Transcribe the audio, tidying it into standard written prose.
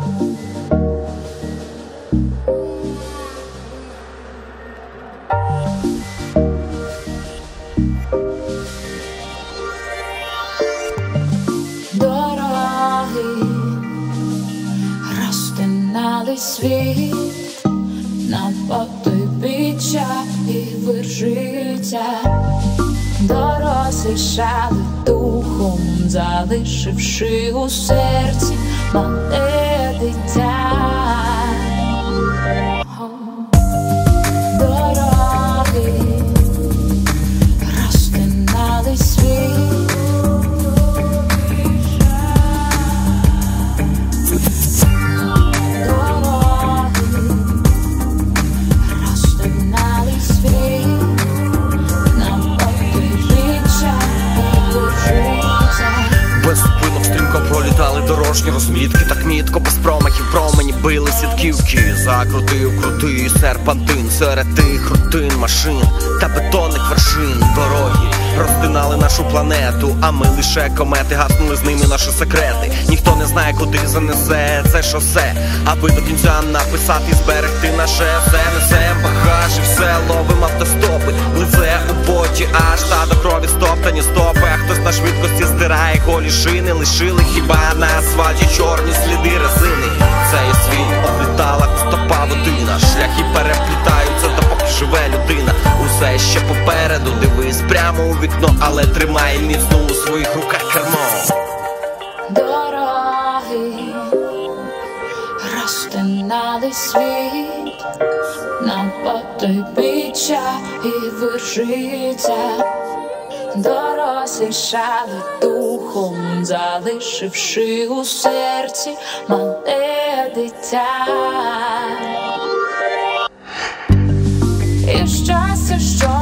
Розтинали світ на потойбіччя і вир життя. Дорослішали духом, залишивши у серці мале дитя. Дороги розтинали світ. Без зупинок стрімко пролітали дорожні розмітки, так мітко, без промахів промені били сітківки. Закрутив крутий серпантин серед тих рутин машин та бетонних вершин. Дороги розтинали нашу планету, а ми лише комети, гаснули з ними наші секрети. Ніхто не знає, куди занесе це шосе, аби до кінця написати і зберегти наше есе. Несем багаж і все ловим автостопи, лице у боті, аж та до крові стоптані стопи. А хтось на швидкості здирає голі шини, лишили хіба на асфальті чорні сліди резини. Цей світ облітала стопа водина, шляхи переплітаються, допоки живе людина. Усе ще попереду, дивись прямо у вікно, але тримай міцно у своїх руках кермо. Дороги розтинали світ на потойбіччя і вир життя. Дорослішали духом, залишивши у серці мале дитя. І щастя, що